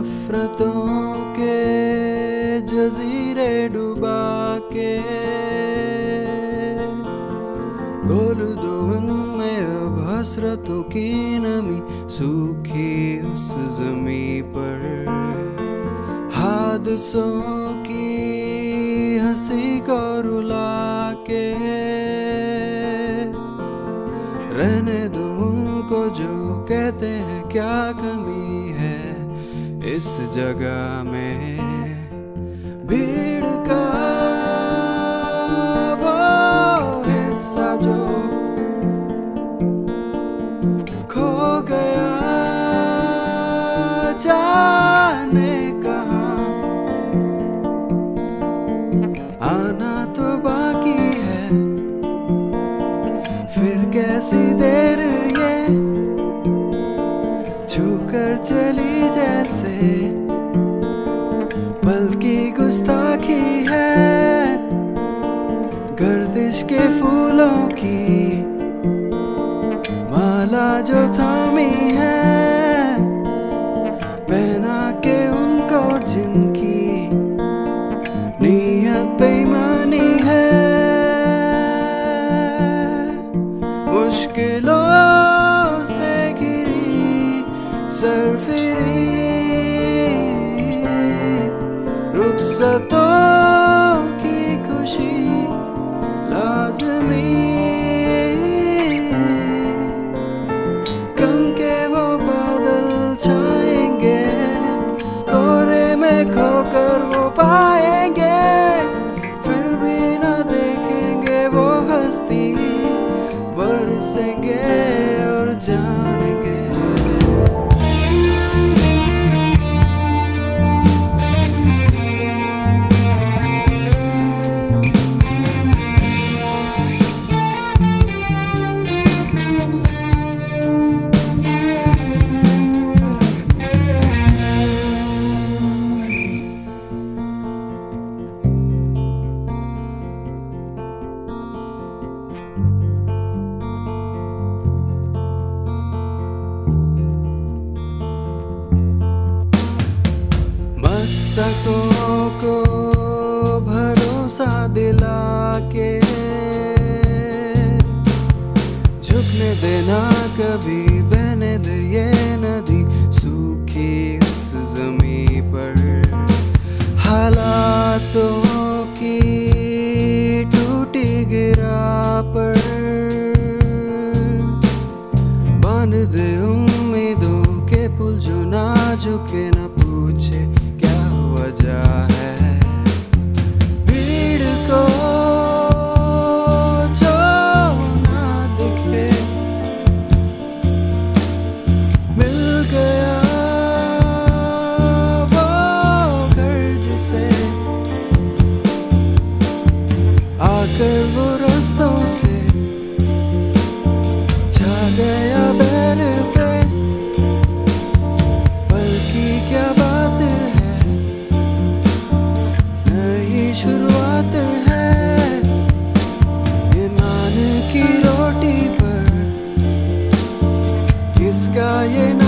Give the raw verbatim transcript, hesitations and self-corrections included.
नफरतों के जजीरे डुबा के घोल दो उनमें अब हसरतों की नमी सूखी उस जमी पर हादसों की हंसी को रुला के रहने दो उनको जो कहते हैं क्या कमी है इस जगह में। भीड़ का वो हिस्सा जो खो गया जाने कहाँ, आना तो बाकी है फिर कैसी देर ये छूकर चली जैसे पल की गुस्ताखी है गर्दिश के फूलों की माला जो थामी है पहना के उनको जिनकी नीयत बेईमानी है। मुश्किलों से घिरी सरफिरी रुखसतों की खुशी लाज़मी कम के वो बादल छाएंगे कोहरे में खोकर वो पाएंगे फिर भी ना देखेंगे वो हस्ती बरसेंगे और जानेंगे। मस्तकों को भरोसा दिला के झुकने देना कभी बहने दे ये नदी सूखी उस जमी पर हालातों की टूटी गिरा पर बांध दे उम्मीदों के पुल जो ना झुके ना पूछे वजह है। भीड़ को जो ना दिखे मिल गया वो घर जिसे आकर वो रास्तों से छा गया बैर पे पल की क्या बात है शुरुआत है ये नान की रोटी पर किसका ये